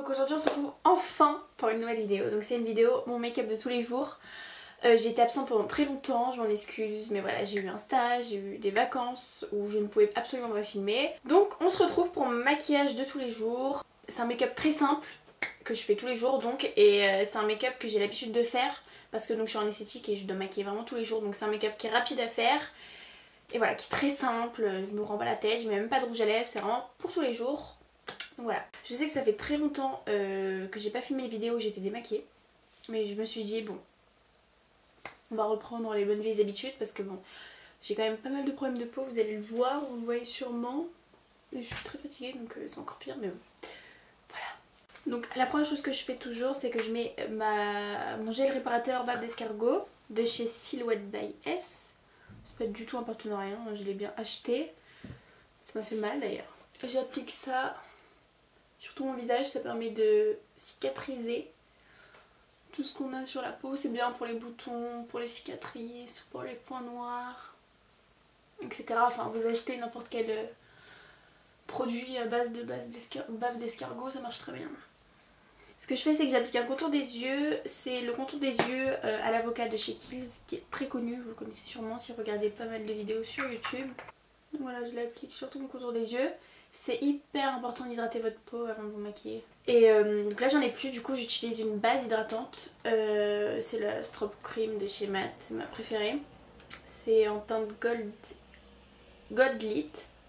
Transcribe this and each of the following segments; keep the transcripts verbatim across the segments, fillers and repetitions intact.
Donc aujourd'hui on se retrouve enfin pour une nouvelle vidéo. Donc c'est une vidéo mon make-up de tous les jours. Euh, j'ai été absente pendant très longtemps, je m'en excuse, mais voilà, j'ai eu un stage, j'ai eu des vacances où je ne pouvais absolument pas filmer. Donc on se retrouve pour mon maquillage de tous les jours. C'est un make-up très simple que je fais tous les jours donc, et euh, c'est un make-up que j'ai l'habitude de faire parce que donc je suis en esthétique et je dois maquiller vraiment tous les jours. Donc c'est un make-up qui est rapide à faire et voilà, qui est très simple, je me rends pas la tête, je mets même pas de rouge à lèvres, c'est vraiment pour tous les jours. Donc voilà, je sais que ça fait très longtemps euh, que j'ai pas filmé les vidéos où j'étais démaquillée, mais je me suis dit bon, on va reprendre les bonnes vieilles habitudes parce que bon, j'ai quand même pas mal de problèmes de peau, vous allez le voir, vous le voyez sûrement. Et je suis très fatiguée donc euh, c'est encore pire, mais bon. Voilà. Donc la première chose que je fais toujours, c'est que je mets ma... mon gel réparateur bave d'escargot de chez Silhouette by S. C'est pas du tout un partenariat, hein, je l'ai bien acheté. Ça m'a fait mal d'ailleurs. J'applique ça sur tout mon visage, ça permet de cicatriser tout ce qu'on a sur la peau. C'est bien pour les boutons, pour les cicatrices, pour les points noirs, et cetera. Enfin, vous achetez n'importe quel produit à base de base bave d'escargot, ça marche très bien. Ce que je fais, c'est que j'applique un contour des yeux. C'est le contour des yeux euh, à l'avocat de chez Kiehl's, qui est très connu, vous le connaissez sûrement si vous regardez pas mal de vidéos sur YouTube. Donc voilà, je l'applique sur tout mon contour des yeux. C'est hyper important d'hydrater votre peau avant de vous maquiller. Et euh, donc là j'en ai plus, du coup j'utilise une base hydratante. Euh, c'est la Strobe Cream de chez Matte, c'est ma préférée. C'est en teinte gold, gold lit.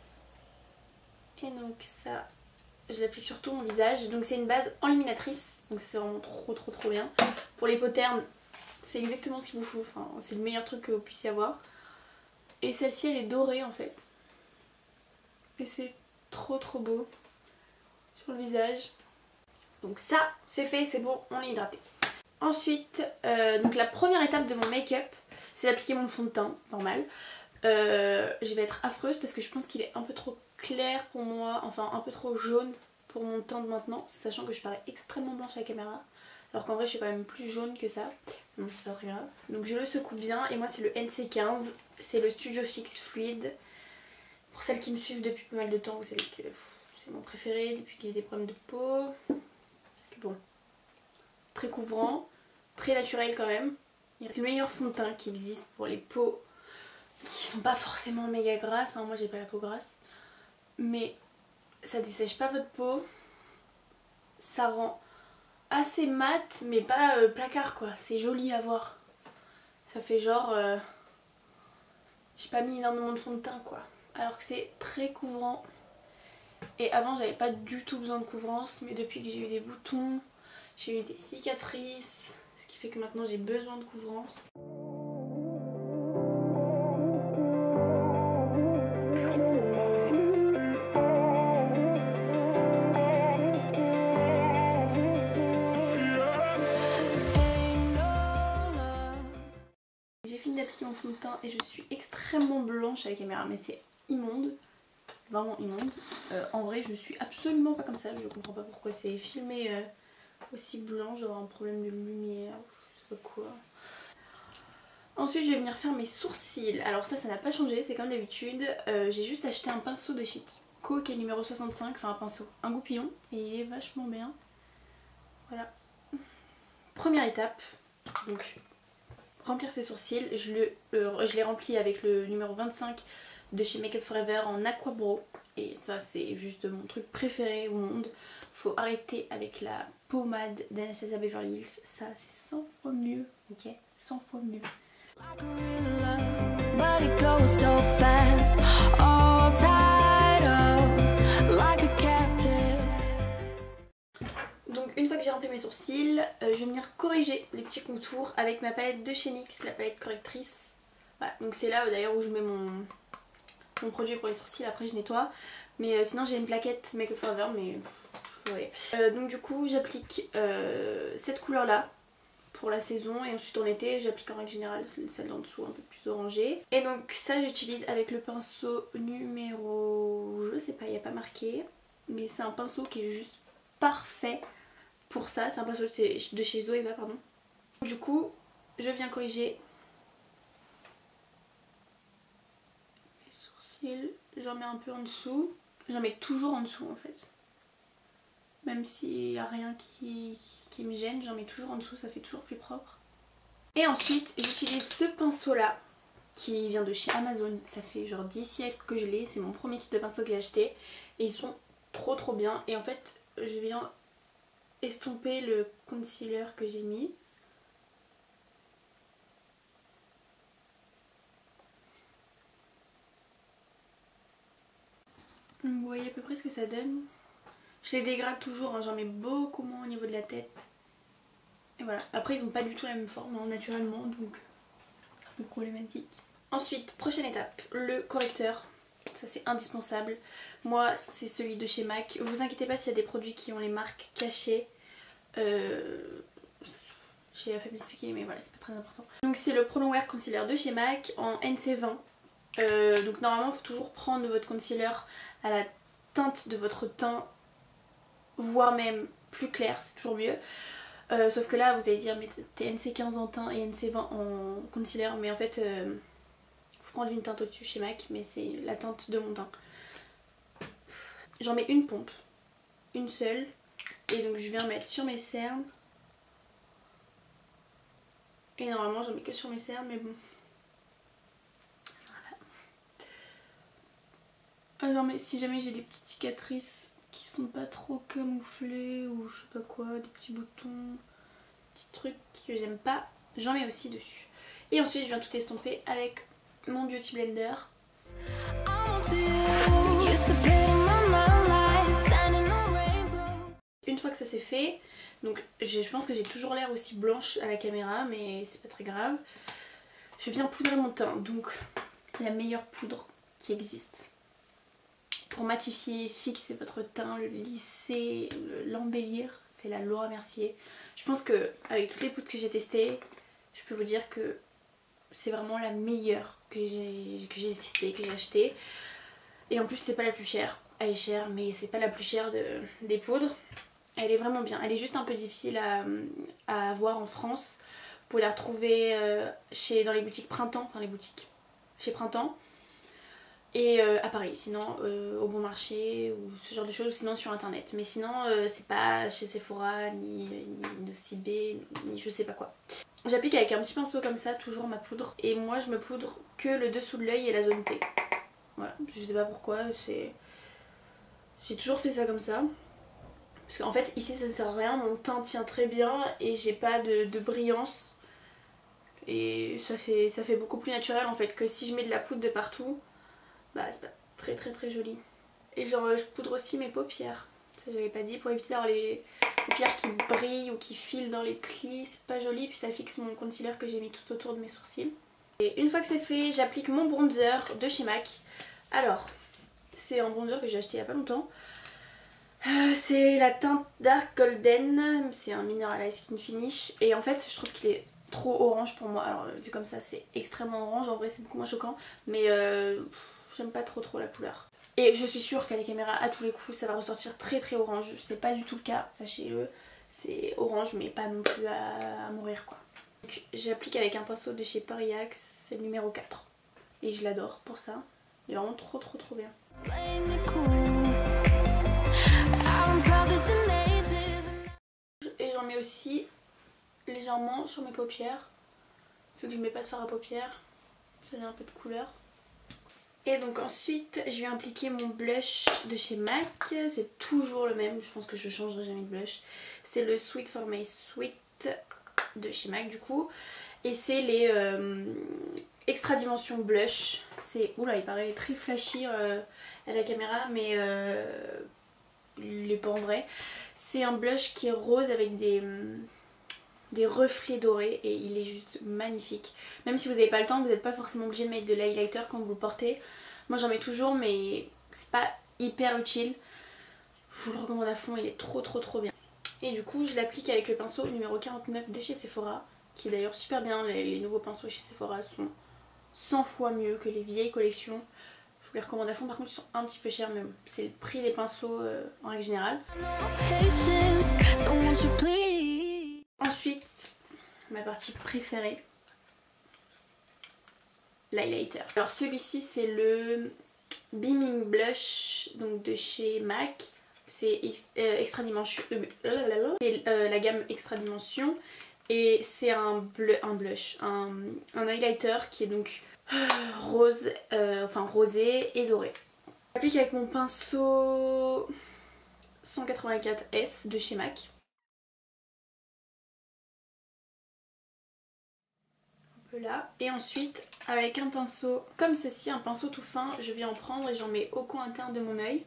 Et donc ça, je l'applique sur tout mon visage. Donc c'est une base enluminatrice, donc ça c'est vraiment trop trop trop bien. Pour les peaux ternes, c'est exactement ce qu'il vous faut, enfin, c'est le meilleur truc que vous puissiez avoir. Et celle-ci elle est dorée en fait. Et c'est trop trop beau sur le visage. Donc ça c'est fait, c'est bon, on est hydraté. Ensuite, euh, donc la première étape de mon make-up, c'est d'appliquer mon fond de teint normal. Euh, je vais être affreuse parce que je pense qu'il est un peu trop clair pour moi, enfin un peu trop jaune pour mon teint de maintenant, sachant que je parais extrêmement blanche à la caméra, alors qu'en vrai je suis quand même plus jaune que ça, donc c'est pas très grave. Donc je le secoue bien et moi c'est le N C quinze, c'est le Studio Fix Fluid. Pour celles qui me suivent depuis pas mal de temps, vous savez que c'est mon préféré depuis que j'ai des problèmes de peau. Parce que bon, très couvrant, très naturel quand même. C'est le meilleur fond de teint qui existe pour les peaux qui sont pas forcément méga grasses, hein. Moi j'ai pas la peau grasse. Mais ça dessèche pas votre peau. Ça rend assez mat mais pas euh, placard quoi. C'est joli à voir. Ça fait genre... Euh, j'ai pas mis énormément de fond de teint quoi. Alors que c'est très couvrant. Et avant j'avais pas du tout besoin de couvrance, mais depuis que j'ai eu des boutons, j'ai eu des cicatrices, ce qui fait que maintenant j'ai besoin de couvrance. J'ai fini d'appliquer mon fond de teint et je suis extrêmement blanche à la caméra, mais c'est immonde. Vraiment immonde. Euh, en vrai je suis absolument pas comme ça, je comprends pas pourquoi c'est filmé euh, aussi blanc, genre un problème de lumière, je sais pas quoi. Ensuite je vais venir faire mes sourcils. Alors ça ça n'a pas changé, c'est comme d'habitude. Euh, j'ai juste acheté un pinceau de chez Kiko qui est numéro soixante-cinq, enfin un pinceau, un goupillon, et il est vachement bien. Voilà. Première étape, donc remplir ses sourcils. Je, le, euh, je les remplis avec le numéro vingt-cinq de chez Make Up For Ever en Aqua Bro. Et ça c'est juste mon truc préféré au monde. Faut arrêter avec la pommade d'Anastasia Beverly Hills. Ça c'est cent fois mieux, ok, cent fois mieux. Donc une fois que j'ai rempli mes sourcils, euh, je vais venir corriger les petits contours avec ma palette de chez N Y X, la palette correctrice. Voilà, donc c'est là euh, d'ailleurs où je mets mon, mon produit pour les sourcils, après je nettoie. Mais euh, sinon j'ai une plaquette Make Up For Ever, mais je ouais. euh, donc du coup j'applique euh, cette couleur là pour la saison, et ensuite en été j'applique en règle générale celle d'en dessous un peu plus orangée. Et donc ça j'utilise avec le pinceau numéro, je sais pas, il n'y a pas marqué, mais c'est un pinceau qui est juste parfait pour ça. C'est un pinceau de chez Zoeva, pardon. Du coup je viens corriger mes sourcils, j'en mets un peu en dessous, j'en mets toujours en dessous en fait. Même s'il n'y a rien qui, qui, qui me gêne, j'en mets toujours en dessous, ça fait toujours plus propre. Et ensuite j'utilise ce pinceau là qui vient de chez Amazon. Ça fait genre dix siècles que je l'ai, c'est mon premier kit de pinceau que j'ai acheté. Et ils sont trop trop bien. Et en fait je viens estomper le concealer que j'ai mis. Vous voyez à peu près ce que ça donne. Je les dégrade toujours, hein, j'en mets beaucoup moins au niveau de la tête. Et voilà. Après ils n'ont pas du tout la même forme hein, naturellement, donc c'est problématique. Ensuite, prochaine étape, le correcteur. Ça c'est indispensable. Moi c'est celui de chez MAC. Vous inquiétez pas s'il y a des produits qui ont les marques cachées. Euh... J'ai la flemme d'expliquer mais voilà c'est pas très important. Donc c'est le Pro Longwear Concealer de chez MAC en N C vingt. Euh, donc normalement il faut toujours prendre votre concealer à la teinte de votre teint, voire même plus clair, c'est toujours mieux. Euh, sauf que là vous allez dire mais t'es N C quinze en teint et N C vingt en concealer, mais en fait euh, faut prendre une teinte au-dessus chez MAC, mais c'est la teinte de mon teint. J'en mets une pompe, une seule, et donc je viens mettre sur mes cernes. Et normalement j'en mets que sur mes cernes, mais bon. Voilà. Alors mais si jamais j'ai des petites cicatrices qui sont pas trop camouflées ou je sais pas quoi, des petits boutons, petits trucs que j'aime pas, j'en mets aussi dessus. Et ensuite je viens tout estomper avec mon Beauty Blender. Une fois que ça c'est fait, donc je pense que j'ai toujours l'air aussi blanche à la caméra mais c'est pas très grave. Je viens poudrer mon teint, donc la meilleure poudre qui existe pour matifier, fixer votre teint, le lisser, l'embellir, c'est la Laura Mercier. Je pense que avec toutes les poudres que j'ai testées, je peux vous dire que c'est vraiment la meilleure que j'ai testée, que j'ai achetée. Et en plus c'est pas la plus chère, elle est chère mais c'est pas la plus chère de, des poudres. Elle est vraiment bien, elle est juste un peu difficile à, à avoir en France. Vous pouvez la retrouver euh, chez, dans les boutiques Printemps, enfin les boutiques chez Printemps. Et euh, à Paris, sinon euh, au bon marché ou ce genre de choses, sinon sur internet. Mais sinon euh, c'est pas chez Sephora, ni, ni Nocibé, ni je sais pas quoi. J'applique avec un petit pinceau comme ça toujours ma poudre. Et moi je me poudre que le dessous de l'œil et la zone T. Voilà, je sais pas pourquoi, c'est... J'ai toujours fait ça comme ça. Parce qu'en fait ici ça ne sert à rien, mon teint tient très bien et j'ai pas de, de brillance. Et ça fait, ça fait beaucoup plus naturel en fait que si je mets de la poudre de partout. Bah c'est pas très très très joli. Et genre je poudre aussi mes paupières. Ça j'avais pas dit, pour éviter d'avoir les paupières qui brillent ou qui filent dans les plis. C'est pas joli, puis ça fixe mon concealer que j'ai mis tout autour de mes sourcils. Et une fois que c'est fait, j'applique mon bronzer de chez MAC. Alors, c'est un bronzer que j'ai acheté il y a pas longtemps. Euh, c'est la teinte Dark Golden. C'est un Mineralized Skin Finish. Et en fait je trouve qu'il est trop orange pour moi. Alors vu comme ça c'est extrêmement orange, en vrai c'est beaucoup moins choquant. Mais euh, j'aime pas trop trop la couleur. Et je suis sûre qu'à la caméra à tous les coups ça va ressortir très très orange. C'est pas du tout le cas, sachez-le. C'est orange mais pas non plus à, à mourir quoi. J'applique avec un pinceau de chez Paris Axe, c'est le numéro quatre. Et je l'adore pour ça. Il est vraiment trop trop trop bien. Et j'en mets aussi légèrement sur mes paupières. Vu que je mets pas de fard à paupières, ça donne un peu de couleur. Et donc ensuite je vais appliquer mon blush de chez MAC. C'est toujours le même, je pense que je changerai jamais de blush. C'est le Sweet for My Sweet de chez MAC du coup. Et c'est les euh, Extra Dimension Blush. C'est, oula il paraît très flashy euh, à la caméra mais euh, il est pas en vrai. C'est un blush qui est rose avec des... des reflets dorés et il est juste magnifique. Même si vous n'avez pas le temps, vous n'êtes pas forcément obligé de mettre de l'highlighter quand vous le portez. Moi j'en mets toujours mais c'est pas hyper utile. Je vous le recommande à fond, il est trop trop trop bien. Et du coup je l'applique avec le pinceau numéro quarante-neuf de chez Sephora, qui est d'ailleurs super bien. Les, les nouveaux pinceaux chez Sephora sont cent fois mieux que les vieilles collections. Je vous les recommande à fond, par contre ils sont un petit peu chers mais c'est le prix des pinceaux euh, en règle générale. Ensuite, ma partie préférée, l'highlighter. Alors celui-ci c'est le Beaming Blush donc de chez MAC. c'est euh, extra dimension, euh, c'est euh, la gamme extra dimension et c'est un, bleu, un blush, un, un highlighter qui est donc euh, rose, euh, enfin rosé et doré. J'applique avec mon pinceau cent quatre-vingt-quatre S de chez MAC. Un peu là. Et ensuite avec un pinceau comme ceci, un pinceau tout fin, je vais en prendre et j'en mets au coin interne de mon œil.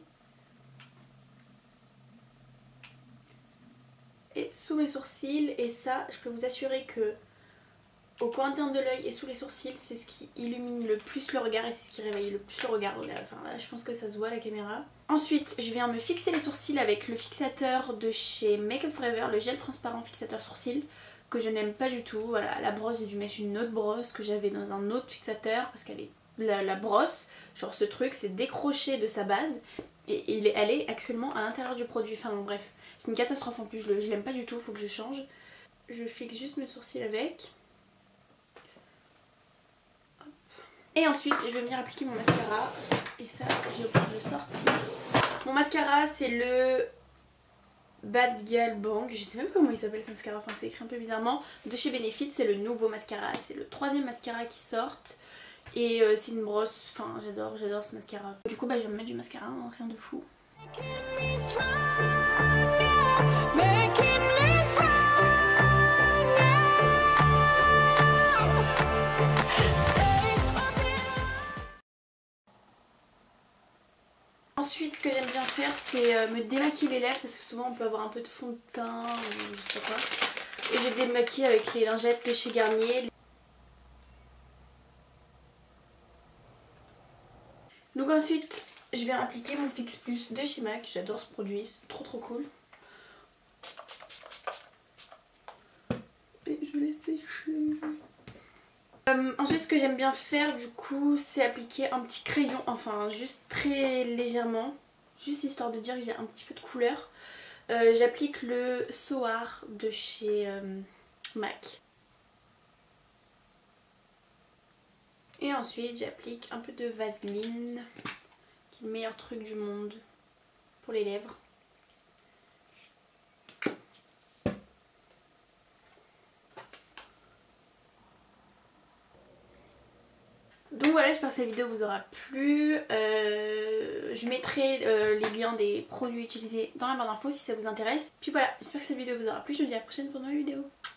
Et sous mes sourcils, et ça je peux vous assurer que au coin interne de l'œil et sous les sourcils c'est ce qui illumine le plus le regard et c'est ce qui réveille le plus le regard. Enfin là je pense que ça se voit à la caméra. Ensuite je viens me fixer les sourcils avec le fixateur de chez Make Up For Ever, le gel transparent fixateur sourcils que je n'aime pas du tout. Voilà, la brosse j'ai dû mettre une autre brosse que j'avais dans un autre fixateur parce qu'elle est la, la brosse, genre ce truc c'est décroché de sa base et, et elle est actuellement à l'intérieur du produit. Enfin bon bref, c'est une catastrophe en plus, je, je l'aime pas du tout, faut que je change. Je fixe juste mes sourcils avec. Hop. Et ensuite je vais venir appliquer mon mascara. Et ça j'ai le sorti. Mon mascara c'est le Bad Gal Bang, je sais même pas comment il s'appelle ce mascara, enfin c'est écrit un peu bizarrement, de chez Benefit. C'est le nouveau mascara, c'est le troisième mascara qui sort. Et euh, c'est une brosse, enfin j'adore, j'adore ce mascara. Du coup bah je vais me mettre du mascara, hein, rien de fou. Ensuite ce que j'aime bien faire c'est euh, me démaquiller les lèvres parce que souvent on peut avoir un peu de fond de teint ou je sais pas quoi. Et je démaquille avec les lingettes de chez Garnier. Donc ensuite je viens appliquer mon Fix Plus de chez MAC, j'adore ce produit, c'est trop trop cool. Et je l'ai séché. Euh, ensuite ce que j'aime bien faire du coup c'est appliquer un petit crayon, enfin juste très légèrement, juste histoire de dire que j'ai un petit peu de couleur. Euh, J'applique le Soar de chez euh, MAC. Et ensuite j'applique un peu de Vaseline, qui est le meilleur truc du monde pour les lèvres. Donc voilà, j'espère que cette vidéo vous aura plu. Euh, je mettrai euh, les liens des produits utilisés dans la barre d'infos si ça vous intéresse. Puis voilà, j'espère que cette vidéo vous aura plu. Je vous dis à la prochaine pour une nouvelle vidéo.